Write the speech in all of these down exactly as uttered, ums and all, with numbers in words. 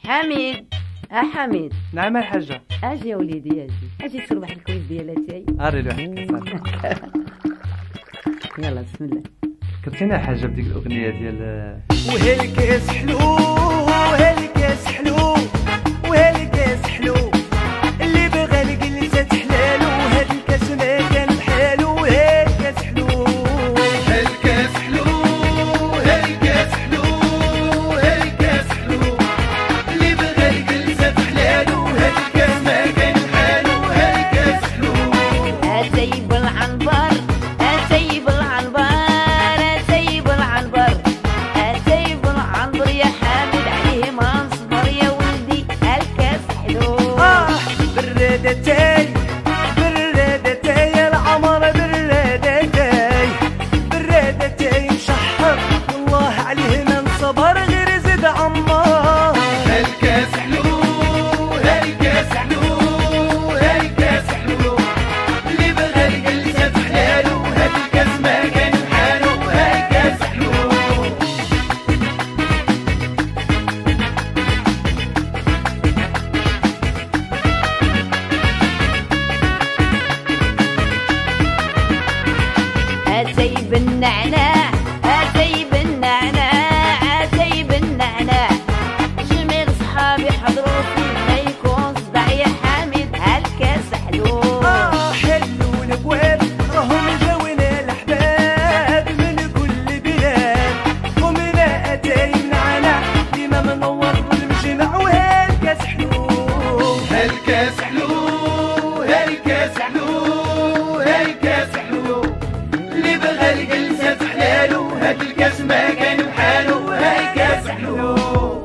حميد، اه حميد. نعم الحاجة. اجي يا وليدي اجي اجي تصير واحد الكويز ديال اتاي. اري لواحد الكاسات. يلا بسم الله. كنتينا حاجة بديك الأغنية ديال وهالكاس حلو وهالكاس حلو وهالكاس حلو اللي بغى الجلسة تحلالو هاد الكاس ما كان بحالو وهالكاس حلو هالكاس حلو هالكاس حلو هالكاس حلو اللي بغى الجلسة تحلالو هاد الكاس ما كان بحالو هالكاس حلو اتاي بالعنبر اتاي بالعنبر اتاي بالعنبر اتاي بالعنبر يا حامد عليه ما نصبر يا ولدي الكاس حلو. اه برادتاي برادتاي العمر برادتاي برادتاي مشحر والله عليه ما نصبر غير زد عمار هالكاس حلو هالكاس حلو هالكاس حلو اللي بغى الجلسة تحلالو هاد الكاس ما كان بحالو هالكاس حلو اتاي بالنعناع اتاي بالنعناع اتاي بالنعناع جميل صحابي حضروا فيه ما يكون صداع يا حامد هالكاس حلو. آه حلو الابواب راهم جاونا الاحباب من كل بلاد ومن اتاي نعناع ديما منور المجمع وهالكاس حلو هالكاس حلو هالكاس حلو هالكاس حلو اللي بغى الجلسة تحلالو هاد الكاس ما كان بحالو هالكاس حلو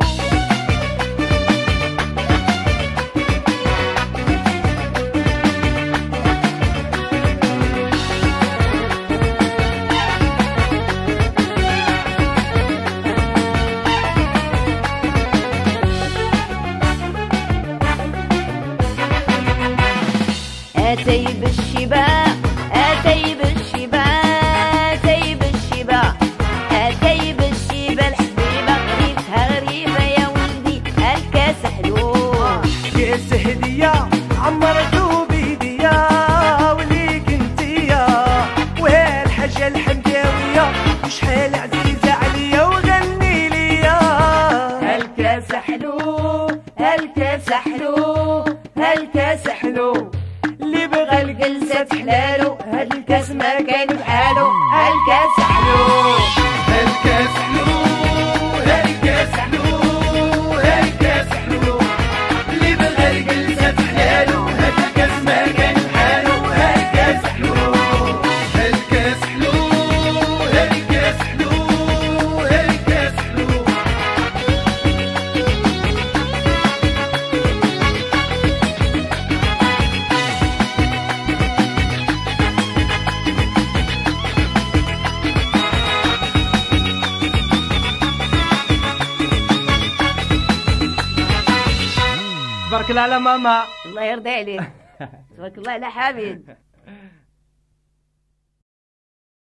اتاي بالشبا اتاي بالشبا اتاي بالشبا اتاي بالشبا الحبيبه غريبها غريبه يا ولدي الكاس حلو. كاس هدية عمرتو بيديا وليك انتيا وهالحاجة الحمداوية شحال عزيزة عليا وغني ليا هالكاس حلو هالكاس حلو هالكاس حلو اللي بغى الجلسة تحلالو هاد الكاس ما كان بحالو هالكاس حلو هالكاس حلو هالكاس حلو هالكاس حلو اللي بغى الجلسة تحلالو هاد الكاس ما كان بحالو هالكاس حلو هالكاس حلو هالكاس حلو هالكاس حلو تبارك الله على ماما. الله يرضي عليك. تبارك الله على حامد.